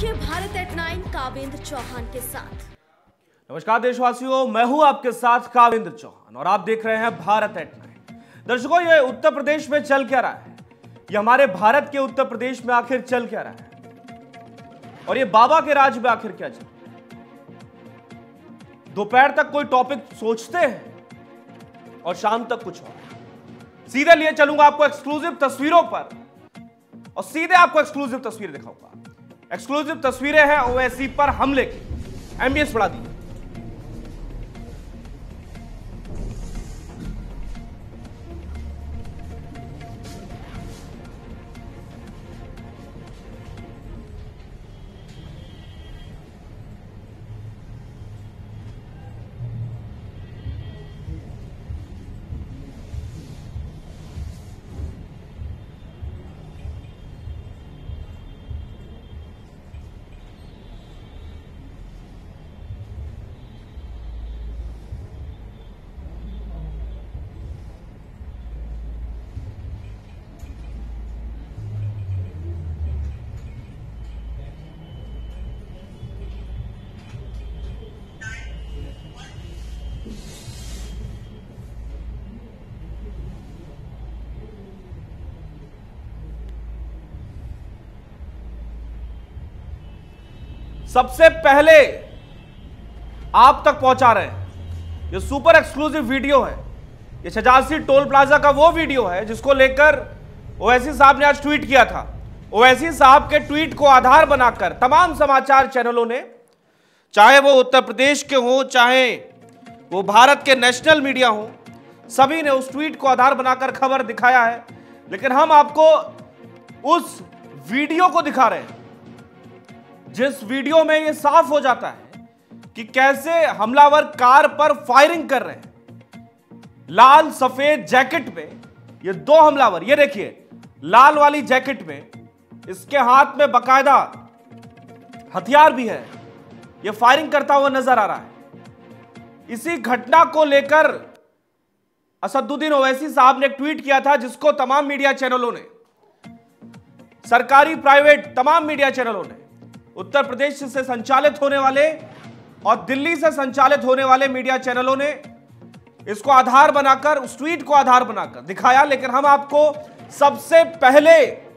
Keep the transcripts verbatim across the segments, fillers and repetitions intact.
देखिए Bharat eight nine Kavendra Chauhan के साथ। नमस्कार देशवासियों, मैं हूं आपके साथ कावेंद्र चौहान और आप देख रहे हैं भारत एट नाइन। दर्शकों, ये उत्तर प्रदेश में चल क्या रहा है, ये हमारे भारत के उत्तर प्रदेश में आखिर चल क्या रहा है और ये बाबा के राज में आखिर क्या चल रहा है। दोपहर तक कोई टॉपिक सोचते हैं और शाम तक कुछ और। सीधे लिए चलूंगा आपको एक्सक्लूसिव तस्वीरों पर और सीधे आपको एक्सक्लूसिव तस्वीर दिखाऊंगा। एक्सक्लूसिव तस्वीरें हैं ओवैसी पर हमले की। एमबीएस बढ़ा दी। सबसे पहले आप तक पहुंचा रहे हैं, ये सुपर एक्सक्लूसिव वीडियो है। ये छजासी टोल प्लाजा का वो वीडियो है जिसको लेकर ओवैसी साहब ने आज ट्वीट किया था। ओवैसी साहब के ट्वीट को आधार बनाकर तमाम समाचार चैनलों ने, चाहे वो उत्तर प्रदेश के हो, चाहे वो भारत के नेशनल मीडिया हो, सभी ने उस ट्वीट को आधार बनाकर खबर दिखाया है। लेकिन हम आपको उस वीडियो को दिखा रहे हैं जिस वीडियो में यह साफ हो जाता है कि कैसे हमलावर कार पर फायरिंग कर रहे हैं। लाल सफेद जैकेट में ये दो हमलावर, ये देखिए लाल वाली जैकेट में, इसके हाथ में बकायदा हथियार भी है, ये फायरिंग करता हुआ नजर आ रहा है। इसी घटना को लेकर असदुद्दीन ओवैसी साहब ने एक ट्वीट किया था जिसको तमाम मीडिया चैनलों ने, सरकारी प्राइवेट तमाम मीडिया चैनलों ने, उत्तर प्रदेश से संचालित होने वाले और दिल्ली से संचालित होने वाले मीडिया चैनलों ने इसको आधार बनाकर, उस ट्वीट को आधार बनाकर दिखाया। लेकिन हम आपको सबसे पहले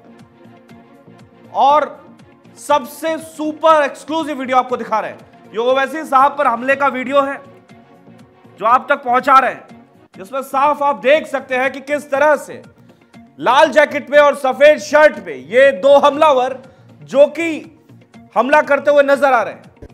और सबसे सुपर एक्सक्लूसिव वीडियो आपको दिखा रहे हैं। ये ओवैसी साहब पर हमले का वीडियो है जो आप तक पहुंचा रहे हैं, जिसमें साफ आप देख सकते हैं कि किस तरह से लाल जैकेट में और सफेद शर्ट में ये दो हमलावर जो कि हमला करते हुए नजर आ रहे हैं।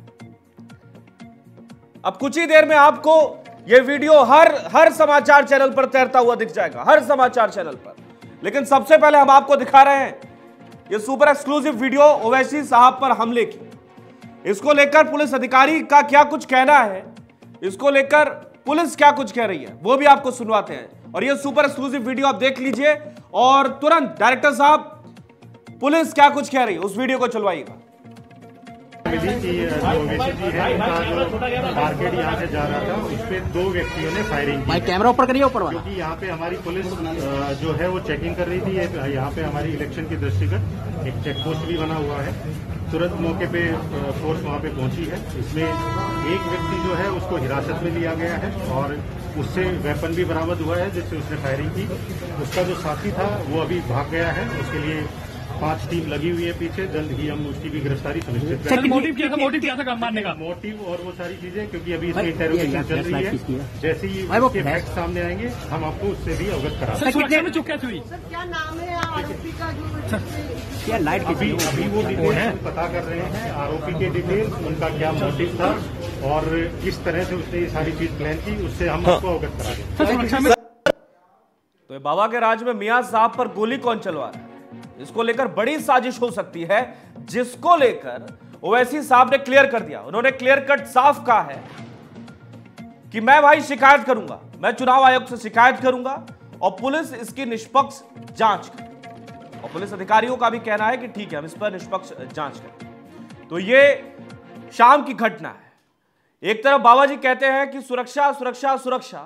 अब कुछ ही देर में आपको यह वीडियो हर हर समाचार चैनल पर तैरता हुआ दिख जाएगा, हर समाचार चैनल पर। लेकिन सबसे पहले हम आपको दिखा रहे हैं यह सुपर एक्सक्लूसिव वीडियो ओवैसी साहब पर हमले की। इसको लेकर पुलिस अधिकारी का क्या कुछ कहना है, इसको लेकर पुलिस क्या कुछ कह रही है, वो भी आपको सुनवाते हैं। और यह सुपर एक्सक्लूसिव वीडियो आप देख लीजिए और तुरंत डायरेक्टर साहब पुलिस क्या कुछ कह रही है उस वीडियो को चलवाइएगा। मिली कि जो ओवैसी जी है, उनका जो मार्केट यहाँ से जा रहा था, उस पे दो व्यक्तियों ने फायरिंग की। कैमरा ऊपर करिए, ऊपर क्योंकि यहाँ पे हमारी पुलिस जो है वो चेकिंग कर रही थी। यहाँ पे हमारी इलेक्शन की दृष्टिगत एक चेक पोस्ट भी बना हुआ है। तुरंत मौके पे फोर्स वहाँ पे पहुंची है। इसमें एक व्यक्ति जो है उसको हिरासत में लिया गया है और उससे वेपन भी बरामद हुआ है जिससे उसने फायरिंग की। उसका जो साथी था वो अभी भाग गया है, उसके लिए पांच टीम लगी हुई है पीछे। जल्द ही हम उसकी भी गिरफ्तारी सुनिश्चित करेंगे। मोटिव क्या था, मोटिव क्या था मारने का? मोटिव और वो सारी चीजें, क्योंकि अभी इसकी इंटेरोगेशन चल रही है। जैसे ही उसके फैक्ट सामने आएंगे हम आपको उससे भी अवगत करा देंगे। में चुप हुई सर, क्या नाम है आरोपी का जो क्या लाइट अभी अभी वो डिटेल पता कर रहे हैं, आरोपी के डिटेल, उनका क्या मोटिव था और किस तरह से उसने ये सारी चीज प्लान की, उससे हम आपको अवगत करा देंगे। तो बाबा के राज में मियां साहब पर गोली कौन चलवा रहा है, इसको लेकर बड़ी साजिश हो सकती है, जिसको लेकर ओवैसी साहब ने क्लियर कर दिया। उन्होंने क्लियर कट साफ कहा है कि मैं भाई शिकायत करूंगा, मैं चुनाव आयोग से शिकायत करूंगा और पुलिस इसकी निष्पक्ष जांच करे। और पुलिस अधिकारियों का भी कहना है कि ठीक है, हम इस पर निष्पक्ष जांच करें। तो ये शाम की घटना है। एक तरफ बाबा जी कहते हैं कि सुरक्षा सुरक्षा सुरक्षा,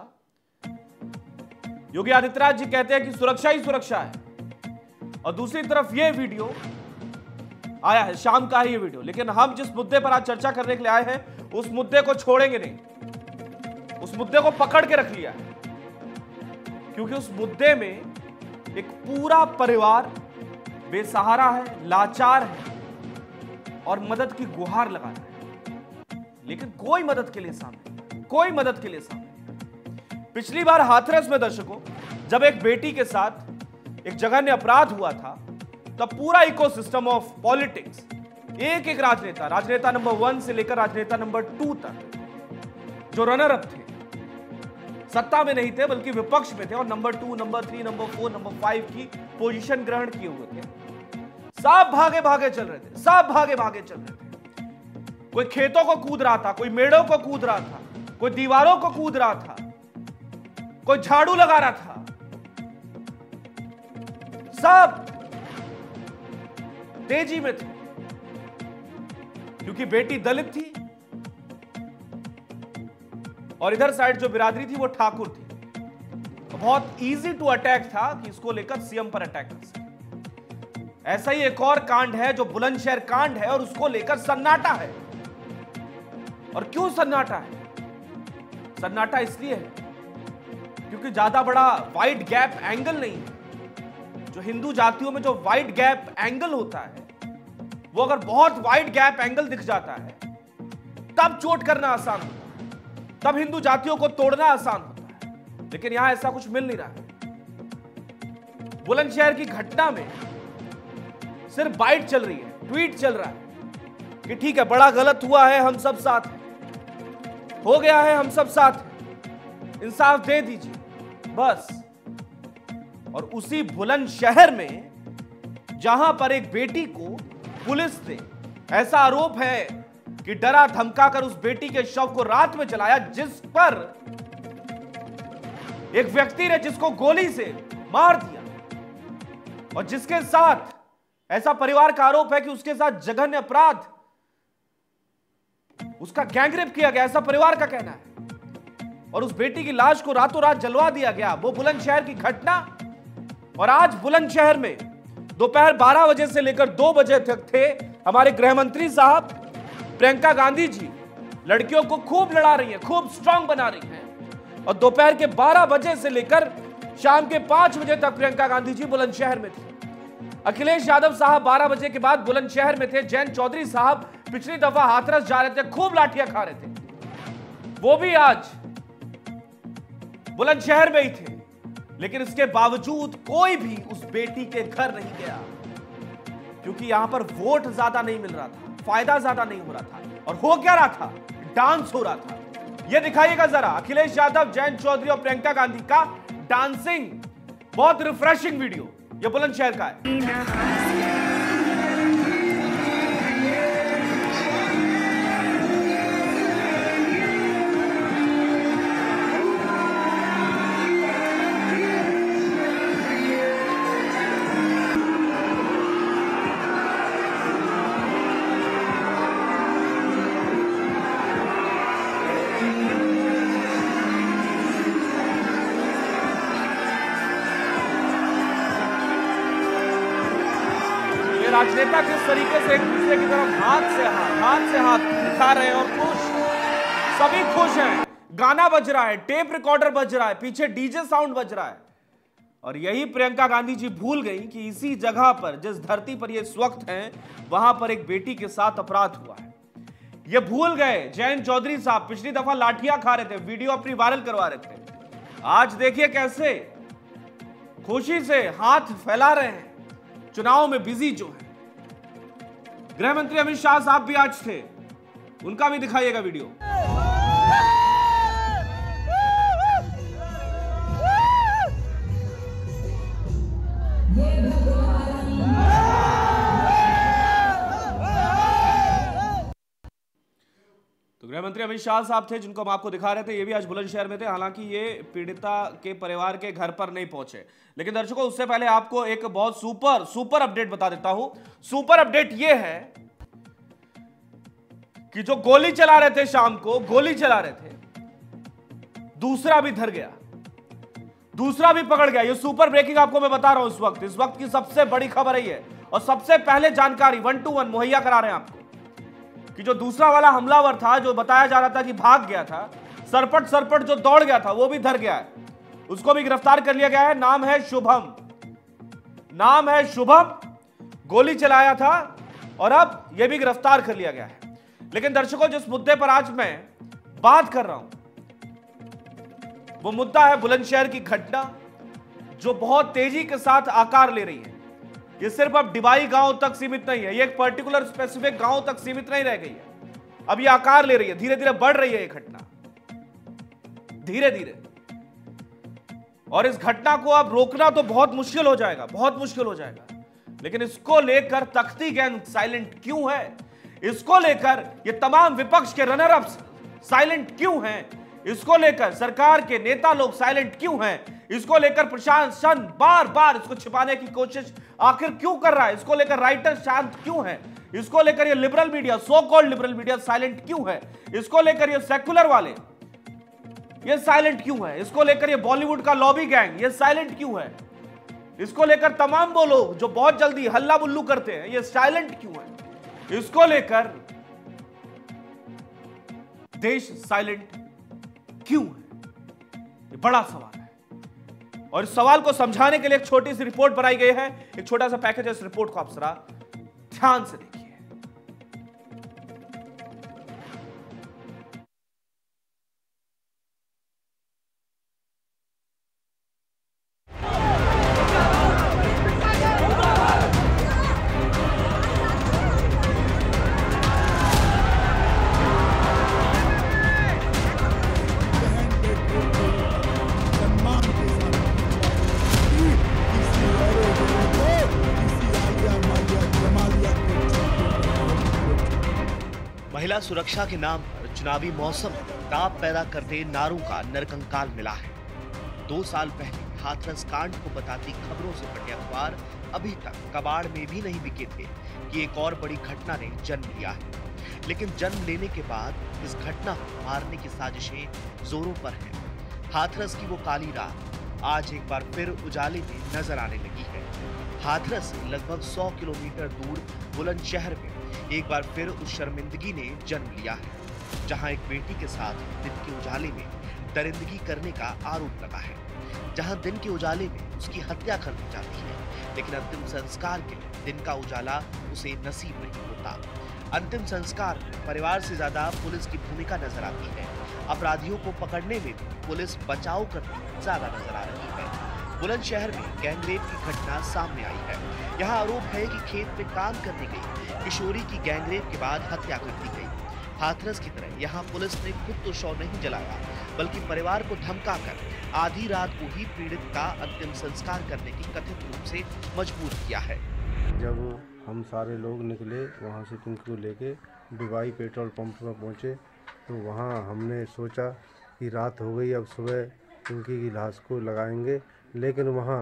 योगी आदित्यनाथ जी कहते हैं कि सुरक्षा ही सुरक्षा है, और दूसरी तरफ यह वीडियो आया है, शाम का है ये वीडियो। लेकिन हम जिस मुद्दे पर आज चर्चा करने के लिए आए हैं उस मुद्दे को छोड़ेंगे नहीं, उस मुद्दे को पकड़ के रख लिया है, क्योंकि उस मुद्दे में एक पूरा परिवार बेसहारा है, लाचार है और मदद की गुहार लगा रहा है, लेकिन कोई मदद के लिए सामने, कोई मदद के लिए सामने। पिछली बार हाथरस में दर्शकों जब एक बेटी के साथ एक जघन्य अपराध हुआ था, तब पूरा इकोसिस्टम ऑफ पॉलिटिक्स, एक एक राजनेता, राजनेता नंबर वन से लेकर राजनेता नंबर टू तक, जो रनर अप थे, सत्ता में नहीं थे बल्कि विपक्ष में थे और number two, number three, number four, number five की पोजीशन ग्रहण किए हुए थे, सब भागे भागे चल रहे थे, सब भागे भागे चल रहे थे। कोई खेतों को कूद रहा था, कोई मेड़ों को कूद रहा था, कोई दीवारों को कूद रहा था, कोई झाड़ू लगा रहा था, सब तेजी में थे, क्योंकि बेटी दलित थी और इधर साइड जो बिरादरी थी वो ठाकुर थी। तो बहुत इजी टू अटैक था कि इसको लेकर सीएम पर अटैक कर सके। ऐसा ही एक और कांड है जो बुलंदशहर कांड है और उसको लेकर सन्नाटा है। और क्यों सन्नाटा है? सन्नाटा इसलिए है क्योंकि ज्यादा बड़ा वाइड गैप एंगल नहीं है। जो हिंदू जातियों में जो वाइड गैप एंगल होता है, वो अगर बहुत वाइड गैप एंगल दिख जाता है तब चोट करना आसान होता है, तब हिंदू जातियों को तोड़ना आसान होता है। लेकिन यहां ऐसा कुछ मिल नहीं रहा है। बुलंदशहर की घटना में सिर्फ बाइट चल रही है, ट्वीट चल रहा है कि ठीक है, बड़ा गलत हुआ है, हम सब साथ हैं, हो गया है, हम सब साथ हैं, इंसाफ दे दीजिए, बस। और उसी बुलंदशहर में जहां पर एक बेटी को पुलिस ने, ऐसा आरोप है कि डरा धमका कर उस बेटी के शव को रात में जलाया, जिस पर एक व्यक्ति ने जिसको गोली से मार दिया और जिसके साथ ऐसा परिवार का आरोप है कि उसके साथ जघन्य अपराध, उसका गैंगरेप किया गया, ऐसा परिवार का कहना है। और उस बेटी की लाश को रातों रात जलवा दिया गया। वो बुलंदशहर की घटना। और आज बुलंदशहर में दोपहर बारह बजे से लेकर दो बजे तक थे हमारे गृह मंत्री साहब। प्रियंका गांधी जी लड़कियों को खूब लड़ा रही हैं, खूब स्ट्रांग बना रही हैं। और दोपहर के बारह बजे से लेकर शाम के पांच बजे तक प्रियंका गांधी जी बुलंदशहर में थे। अखिलेश यादव साहब बारह बजे के बाद बुलंदशहर में थे। जैन चौधरी साहब पिछली दफा हाथरस जा रहे थे, खूब लाठियां खा रहे थे, वो भी आज बुलंदशहर में ही थे। लेकिन इसके बावजूद कोई भी उस बेटी के घर नहीं गया, क्योंकि यहां पर वोट ज्यादा नहीं मिल रहा था, फायदा ज्यादा नहीं हो रहा था। और हो क्या रहा था? डांस हो रहा था। यह दिखाइएगा जरा, अखिलेश यादव, जैन चौधरी और प्रियंका गांधी का डांसिंग। बहुत रिफ्रेशिंग वीडियो ये बुलंदशहर का है। राजनेता किस तरीके से एक दूसरे की तरफ हाथ से हाथ हाथ से हाथ दिखा रहे हैं और खुश, सभी खुश हैं। गाना बज रहा है, टेप रिकॉर्डर बज रहा है, पीछे डीजे साउंड बज रहा है। और यही प्रियंका गांधी जी भूल गई कि इसी जगह पर, जिस धरती पर ये इस वक्त हैं, वहां पर एक बेटी के साथ अपराध हुआ है। ये भूल गए। जैन चौधरी साहब पिछली दफा लाठियां खा रहे थे, वीडियो अपनी वायरल करवा रहे थे। आज देखिए कैसे खुशी से हाथ फैला रहे हैं, चुनाव में बिजी जो है। गृह मंत्री अमित शाह साहब भी आज थे, उनका भी दिखाइएगा वीडियो। तो गृह मंत्री अमित शाह साहब थे, जिनको हम आपको दिखा रहे थे। ये भी आज बुलंदशहर में थे। हालांकि ये पीड़िता के परिवार के घर पर नहीं पहुंचे, लेकिन दर्शकों उससे पहले आपको एक बहुत सुपर सुपर अपडेट बता देता हूं। सुपर अपडेट ये है कि जो गोली चला रहे थे, शाम को गोली चला रहे थे, दूसरा भी धर गया, दूसरा भी पकड़ गया। ये सुपर ब्रेकिंग आपको मैं बता रहा हूं इस वक्त। इस वक्त की सबसे बड़ी खबर है ये। और सबसे पहले जानकारी वन टू वन मुहैया करा रहे हैं आपको कि जो दूसरा वाला हमलावर था, जो बताया जा रहा था कि भाग गया था, सरपट सरपट जो दौड़ गया था, वो भी धर गया है, उसको भी गिरफ्तार कर लिया गया है। नाम है शुभम, नाम है शुभम, गोली चलाया था और अब यह भी गिरफ्तार कर लिया गया है। लेकिन दर्शकों, जिस मुद्दे पर आज मैं बात कर रहा हूं वो मुद्दा है बुलंदशहर की घटना, जो बहुत तेजी के साथ आकार ले रही है। ये सिर्फ अब डिबाई गांव तक सीमित नहीं है, ये एक पर्टिकुलर स्पेसिफिक गांव तक सीमित नहीं रह गई है, अब ये आकार ले रही है, धीरे धीरे बढ़ रही है ये घटना, धीरे धीरे। और इस घटना को अब रोकना तो बहुत मुश्किल हो जाएगा, बहुत मुश्किल हो जाएगा। लेकिन इसको लेकर तख्ती गैंग साइलेंट क्यों है? इसको लेकर ये तमाम विपक्ष के रनर अप्स साइलेंट क्यों हैं? इसको लेकर सरकार के नेता लोग साइलेंट क्यों हैं? इसको लेकर प्रशासन बार बार इसको छिपाने की कोशिश आखिर क्यों कर रहा है? इसको लेकर राइटर शांत क्यों है? इसको लेकर ये liberal media, so called liberal media silent क्यों है? इसको लेकर ये सेक्युलर वाले ये साइलेंट क्यों है? इसको लेकर ये बॉलीवुड का लॉबी गैंग ये साइलेंट क्यों है? इसको लेकर तमाम वो लोग जो बहुत जल्दी हल्ला बुल्लू करते हैं ये साइलेंट क्यों है? इसको लेकर देश साइलेंट क्यों है? ये बड़ा सवाल है और इस सवाल को समझाने के लिए एक छोटी सी रिपोर्ट बनाई गई है, एक छोटा सा पैकेज है। इस रिपोर्ट को आप जरा ध्यान से देखिए। महिला सुरक्षा के नाम पर चुनावी मौसम में ताप पैदा करते नारों का नरकंकाल मिला है। दो साल पहले हाथरस कांड को बताती खबरों से बटे अखबार अभी तक कबाड़ में भी नहीं बिके थे कि एक और बड़ी घटना ने जन्म लिया है। लेकिन जन्म लेने के बाद इस घटना को मारने की साजिशें जोरों पर हैं। हाथरस की वो काली रात आज एक बार फिर उजाले में नजर आने लगी है। हाथरस से लगभग सौ किलोमीटर दूर बुलंदशहर में एक बार फिर उस शर्मिंदगी ने जन्म लिया है, जहां एक बेटी के साथ दिन के उजाले में दरिंदगी करने का आरोप लगा है, जहां दिन के उजाले में उसकी हत्या कर दी जाती है, लेकिन अंतिम संस्कार के लिए दिन का उजाला उसे नसीब नहीं होता। अंतिम संस्कार में परिवार से ज्यादा पुलिस की भूमिका नजर आती है। अपराधियों को पकड़ने में भी पुलिस बचाव करती ज्यादा नजर आ रही है। बुलंदशहर में गैंगरेप की घटना सामने आई है। यहाँ आरोप है कि खेत में काम करने गई किशोरी की गैंगरेप के बाद हत्या कर दी गई। हाथरस की तरह यहाँ पुलिस ने खुद तो शव नहीं जलाया, बल्कि परिवार को धमकाकर आधी रात को ही पीड़ित का अंतिम संस्कार करने की कथित रूप से मजबूर किया है। जब हम सारे लोग निकले वहाँ से पिंकी को लेके डिबाई पेट्रोल पंप पर पहुँचे, तो वहाँ हमने सोचा कि रात हो गई, अब सुबह पिंकी की लाश को लगाएंगे। लेकिन वहाँ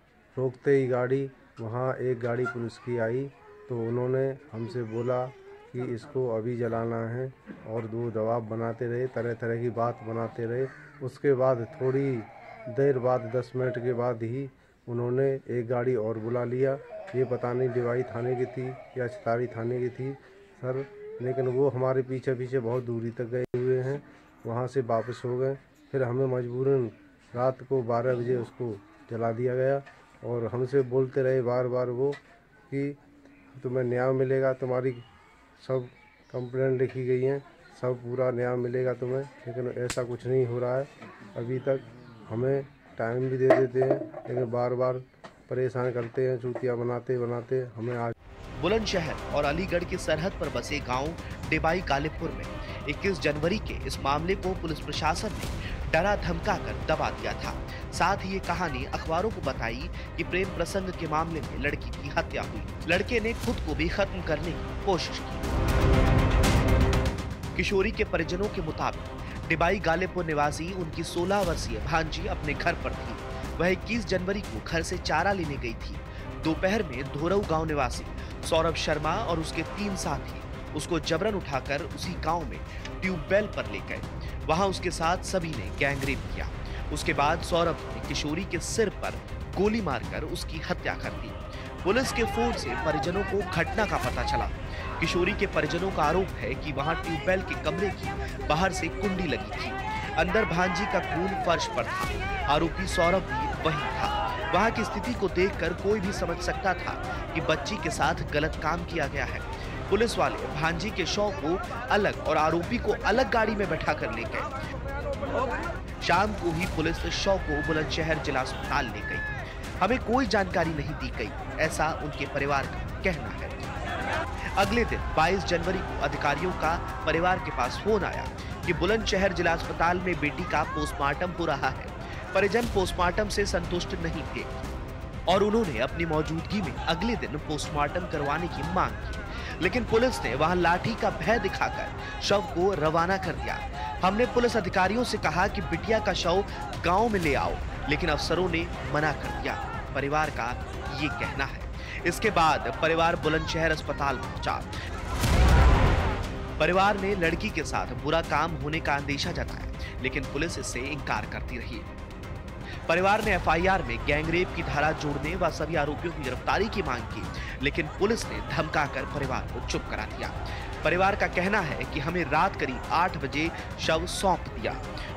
रोकते ही गाड़ी, वहाँ एक गाड़ी पुलिस की आई, तो उन्होंने हमसे बोला कि इसको अभी जलाना है, और दो जवाब बनाते रहे, तरह तरह की बात बनाते रहे। उसके बाद थोड़ी देर बाद दस मिनट के बाद ही उन्होंने एक गाड़ी और बुला लिया। ये पता नहीं डिवाई थाने की थी या छितारी थाने की थी सर, लेकिन वो हमारे पीछे पीछे बहुत दूरी तक गए हुए हैं। वहाँ से वापस हो गए। फिर हमें मजबूरन रात को बारह बजे उसको जला दिया गया, और हमसे बोलते रहे बार बार वो कि तुम्हें न्याय मिलेगा, तुम्हारी सब कंप्लेंट लिखी गई हैं, सब पूरा न्याय मिलेगा तुम्हें। लेकिन ऐसा कुछ नहीं हो रहा है अभी तक। हमें टाइम भी दे देते हैं, लेकिन बार बार परेशान करते हैं, चूतिया बनाते बनाते हमें आज। बुलंदशहर और अलीगढ़ की सरहद पर बसे गांव डिबाई गालिबपुर में इक्कीस जनवरी के इस मामले को पुलिस प्रशासन ने डरा धमका कर दबा दिया था। साथ ही ये कहानी अखबारों को बताई कि प्रेम प्रसंग के मामले में लड़की की हत्या हुई। लड़के ने खुद को भी खत्म करने की कोशिश की। किशोरी के परिजनों के मुताबिक डिबाई गालिबपुर निवासी उनकी सोलह वर्षीय भांजी अपने घर पर थी। वह इक्कीस जनवरी को घर से चारा लेने गई थी। दोपहर में धोरऊ गांव निवासी सौरभ शर्मा और उसके तीन साथी उसको जबरन उठाकर उसी गांव में ट्यूबवेल पर ले गए। वहां उसके साथ सभी ने गैंगरेप किया। उसके बाद सौरभ ने किशोरी के सिर पर गोली मारकर उसकी हत्या कर दी। पुलिस के फोन से परिजनों को घटना का पता चला। किशोरी के परिजनों का आरोप है कि वहां ट्यूबवेल के कमरे की बाहर से कुंडी लगी थी। अंदर भांजी का खून फर्श पर था। आरोपी सौरभ भी वहीं था। वहां की स्थिति को देखकर कोई भी समझ सकता था कि बच्ची के साथ गलत काम किया गया है। पुलिस वाले भांजी के शव को अलग और आरोपी को अलग गाड़ी में बैठा कर ले गए। शाम को ही पुलिस शव को बुलंदशहर जिला अस्पताल ले गई। हमें कोई जानकारी नहीं दी गई, ऐसा उनके परिवार का कहना है। अगले दिन बाईस जनवरी को अधिकारियों का परिवार के पास फोन आया कि बुलंदशहर जिला अस्पताल में बेटी का पोस्टमार्टम हो रहा है। परिजन पोस्टमार्टम से संतुष्ट नहीं थे और उन्होंने अपनी मौजूदगी में अगले दिन पोस्टमार्टम करवाने की मांग की, लेकिन पुलिस ने वहां लाठी का भय दिखाकर शव को रवाना कर दिया। हमने पुलिस अधिकारियों से कहा कि बिटिया का शव गांव में ले आओ, लेकिन अफसरों ने मना कर दिया। परिवार का ये कहना है। इसके बाद परिवार बुलंदशहर अस्पताल पहुंचा। परिवार ने लड़की के साथ बुरा काम होने का अंदेशा जताया, लेकिन पुलिस इससे इनकार करती रही। परिवार ने एफ आई आर में गैंगरेप की धारा जोड़ने व सभी आरोपियों की गिरफ्तारी की मांग की, लेकिन पुलिस ने धमकाकर परिवार को चुप करा दिया। परिवार का कहना है कि हमें रात करीब आठ बजे शव सौंप दिया।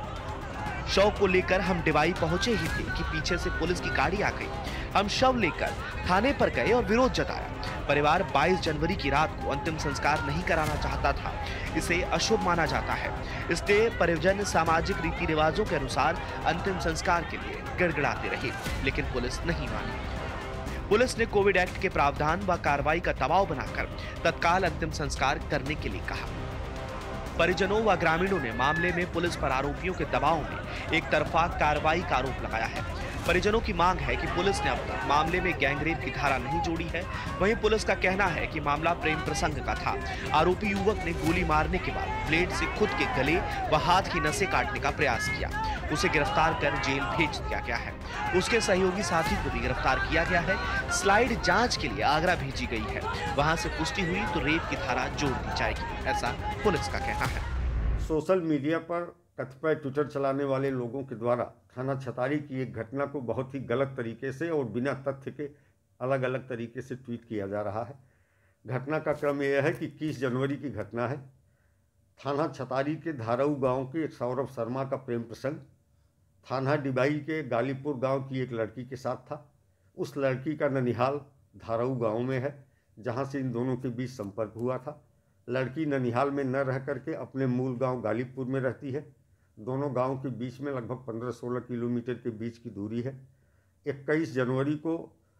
शव को लेकर हम डिवाई पहुंचे ही थे कि पीछे से पुलिस की गाड़ी आ गई। हम शव लेकर थाने पर गए और विरोध जताया। परिवार बाईस जनवरी की रात को अंतिम संस्कार नहीं कराना चाहता था। इसे अशुभ माना जाता है, इसलिए परिजन सामाजिक रीति रिवाजों के अनुसार अंतिम संस्कार के लिए गिड़गिड़ाते रहे, लेकिन पुलिस नहीं मानी। पुलिस ने कोविड एक्ट के प्रावधान व कार्रवाई का दबाव बनाकर तत्काल अंतिम संस्कार करने के लिए कहा। परिजनों व ग्रामीणों ने मामले में पुलिस पर आरोपियों के दबाव में एक तरफा कार्रवाई का आरोप लगाया है। परिजनों की मांग है कि पुलिस ने अब तक मामले में गैंगरेप की धारा नहीं जोड़ी है। वहीं पुलिस का कहना है कि मामला प्रेम प्रसंग का था। आरोपी युवक ने गोली मारने के बाद ब्लेड से खुद के गले व हाथ की नसें काटने का प्रयास किया। उसे गिरफ्तार कर जेल भेज दिया गया है। उसके सहयोगी साथी को भी गिरफ्तार किया गया है। स्लाइड जांच के लिए आगरा भेजी गई है। वहां से पुष्टि हुई तो रेप की धारा जोड़ दी जाएगी, ऐसा पुलिस का कहना है। सोशल मीडिया पर कतिपय ट्विटर चलाने वाले लोगों के द्वारा थाना छतारी की एक घटना को बहुत ही गलत तरीके से और बिना तथ्य के अलग अलग तरीके से ट्वीट किया जा रहा है। घटना का क्रम यह है कि इक्कीस जनवरी की घटना है। थाना छतारी के धाराऊ गांव के एक सौरभ शर्मा का प्रेम प्रसंग थाना डिबाई के गालीपुर गांव की एक लड़की के साथ था। उस लड़की का ननिहाल धाराऊ गांव में है, जहां से इन दोनों के बीच संपर्क हुआ था। लड़की ननिहाल में न रह करके अपने मूल गांव गालीपुर में रहती है। दोनों गांव के बीच में लगभग पंद्रह सोलह किलोमीटर के बीच की दूरी है। इक्कीस जनवरी को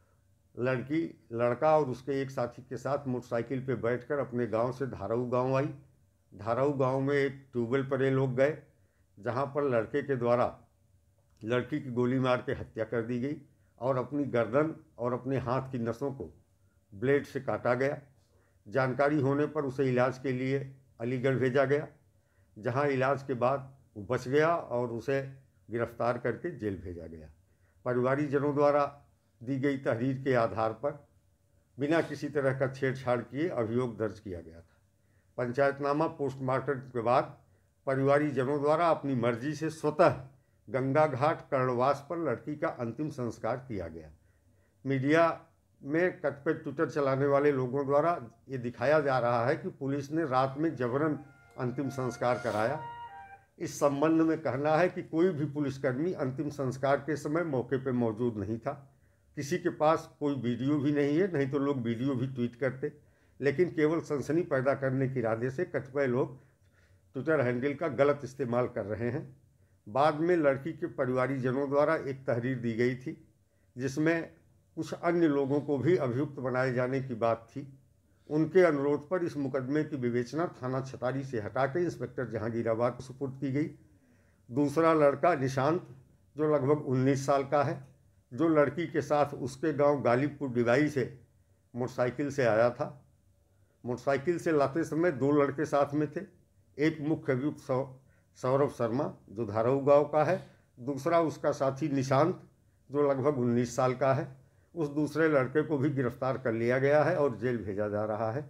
लड़की लड़का और उसके एक साथी के साथ मोटरसाइकिल पर बैठकर अपने गांव से धाराऊ गांव आई। धाराऊ गांव में एक ट्यूबवेल पर ये लोग गए, जहां पर लड़के के द्वारा लड़की की गोली मार के हत्या कर दी गई और अपनी गर्दन और अपने हाथ की नसों को ब्लेड से काटा गया। जानकारी होने पर उसे इलाज के लिए अलीगढ़ भेजा गया, जहां इलाज के बाद वो बच गया और उसे गिरफ्तार करके जेल भेजा गया। परिवारीजनों द्वारा दी गई तहरीर के आधार पर बिना किसी तरह का छेड़छाड़ किए अभियोग दर्ज किया गया था। पंचायतनामा पोस्टमार्टम के बाद परिवारीजनों द्वारा अपनी मर्जी से स्वतः गंगा घाट कर्णवास पर लड़की का अंतिम संस्कार किया गया। मीडिया में कतिपय ट्विटर चलाने वाले लोगों द्वारा ये दिखाया जा रहा है कि पुलिस ने रात में जबरन अंतिम संस्कार कराया। इस संबंध में कहना है कि कोई भी पुलिसकर्मी अंतिम संस्कार के समय मौके पर मौजूद नहीं था। किसी के पास कोई वीडियो भी नहीं है, नहीं तो लोग वीडियो भी ट्वीट करते, लेकिन केवल सनसनी पैदा करने के इरादे से कतिपय लोग ट्विटर हैंडल का गलत इस्तेमाल कर रहे हैं। बाद में लड़की के परिवारीजनों द्वारा एक तहरीर दी गई थी, जिसमें कुछ अन्य लोगों को भी अभियुक्त बनाए जाने की बात थी। उनके अनुरोध पर इस मुकदमे की विवेचना थाना छतारी से हटा के इंस्पेक्टर जहांगीराबाद को सुपुर्द की गई। दूसरा लड़का निशांत, जो लगभग उन्नीस साल का है, जो लड़की के साथ उसके गांव गालीपुर डिवाई से मोटरसाइकिल से आया था। मोटरसाइकिल से लाते समय दो लड़के साथ में थे। एक मुख्य अभियुक्त सौरभ शर्मा, जो धाराऊ गाँव का है, दूसरा उसका साथी निशांत, जो लगभग उन्नीस साल का है। उस दूसरे लड़के को भी गिरफ्तार कर लिया गया है और जेल भेजा जा रहा है।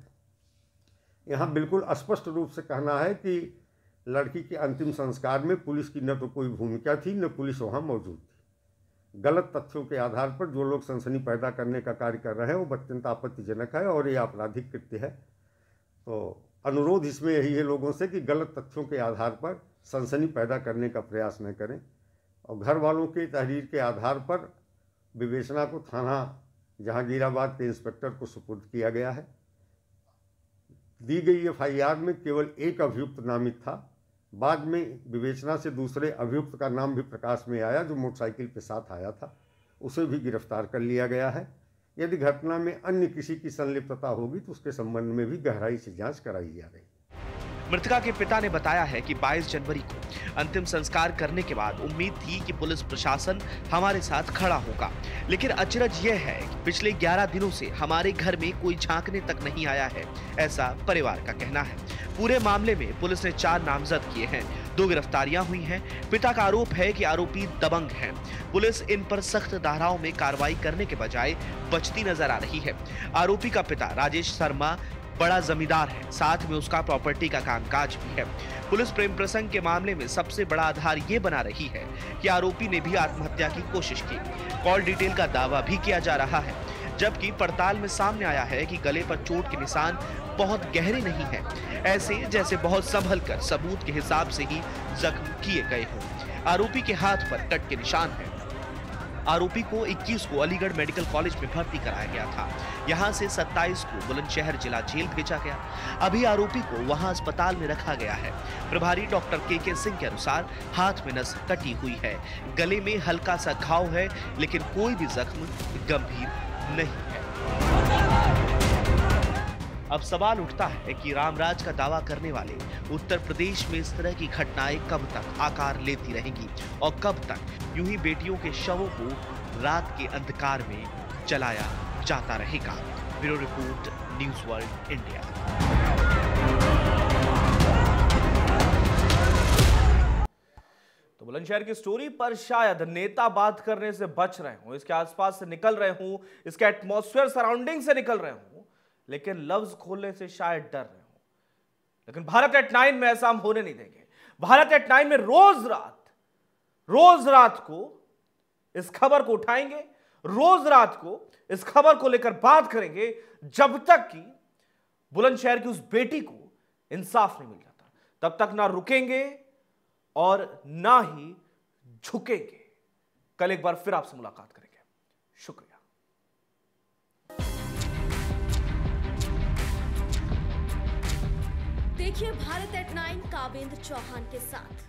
यहाँ बिल्कुल स्पष्ट रूप से कहना है कि लड़की के अंतिम संस्कार में पुलिस की न तो कोई भूमिका थी, न पुलिस वहाँ मौजूद थी। गलत तथ्यों के आधार पर जो लोग सनसनी पैदा करने का कार्य कर रहे हैं वो अत्यंत आपत्तिजनक है और ये आपराधिक कृत्य है। तो अनुरोध इसमें यही है लोगों से कि गलत तथ्यों के आधार पर सनसनी पैदा करने का प्रयास न करें और घर वालों के तहरीर के आधार पर विवेचना को थाना जहांगीराबाद के इंस्पेक्टर को सुपुर्द किया गया है। दी गई एफ आई आर में केवल एक अभियुक्त नामित था। बाद में विवेचना से दूसरे अभियुक्त का नाम भी प्रकाश में आया जो मोटरसाइकिल के साथ आया था, उसे भी गिरफ्तार कर लिया गया है। यदि घटना में अन्य किसी की संलिप्तता होगी तो उसके संबंध में भी गहराई से जांच कराई जा रही है। मृतका के पिता ने बताया है कि बाईस जनवरी को अंतिम संस्कार करने के बाद उम्मीद थी कि पुलिस प्रशासन हमारे साथ खड़ा होगा, लेकिन अचरज यह है कि पिछले ग्यारह दिनों से हमारे घर में कोई झांकने तक नहीं आया है, ऐसा परिवार का कहना है। पूरे मामले में पुलिस ने चार नामजद किए हैं, दो गिरफ्तारियां हुई हैं। पिता का आरोप है कि आरोपी दबंग हैं। पुलिस इन पर सख्त धाराओं में कार्रवाई करने के बजाय बचती नजर आ रही है। आरोपी का पिता राजेश शर्मा बड़ा जमींदार है, साथ में उसका प्रॉपर्टी का कामकाज भी है। पुलिस प्रेम प्रसंग के मामले में सबसे बड़ा आधार ये बना रही है कि आरोपी ने भी आत्महत्या की कोशिश की। कॉल डिटेल का दावा भी किया जा रहा है, जबकि पड़ताल में सामने आया है कि गले पर चोट के निशान बहुत गहरे नहीं है, ऐसे जैसे बहुत संभल कर सबूत के हिसाब से ही जख्म किए गए हों। आरोपी के हाथ पर कट के निशान है। आरोपी को इक्कीस को अलीगढ़ मेडिकल कॉलेज में भर्ती कराया गया था। यहां से सत्ताईस को बुलंदशहर जिला जेल भेजा गया। अभी आरोपी को वहां अस्पताल में रखा गया है। प्रभारी डॉक्टर के के सिंह के अनुसार हाथ में नस कटी हुई है, गले में हल्का सा घाव है, लेकिन कोई भी जख्म गंभीर नहीं है। अब सवाल उठता है कि रामराज का दावा करने वाले उत्तर प्रदेश में इस तरह की घटनाएं कब तक आकार लेती रहेंगी और कब तक यूं ही बेटियों के शवों को रात के अंधकार में जलाया जाता रहेगा। Bureau report, news world India. तो बुलंदशहर की स्टोरी पर शायद नेता बात करने से बच रहे हों, इसके आसपास से निकल रहे हों, इसके एटमॉस्फेयर सराउंडिंग से निकल रहे हों, लेकिन लफ्ज खोलने से शायद डर रहे हो। लेकिन भारत एट नाइन में ऐसा हम होने नहीं देंगे। भारत एट नाइन में रोज रात रोज रात को इस खबर को उठाएंगे, रोज रात को इस खबर को लेकर बात करेंगे, जब तक कि बुलंदशहर की उस बेटी को इंसाफ नहीं मिल जाता। तब तक ना रुकेंगे और ना ही झुकेंगे। कल एक बार फिर आपसे मुलाकात करेंगे। शुक्रिया। देखिए भारत एट नाइन कावेंद्र चौहान के साथ।